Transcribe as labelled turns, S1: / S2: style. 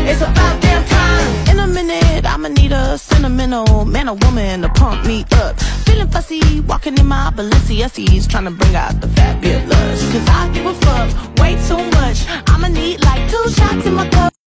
S1: It's about damn time.
S2: In a minute, I'ma need a sentimental man or woman to pump me up. Feeling fussy, walking in my Balenciennes, trying to bring out the fabulous. Cause I give a fuck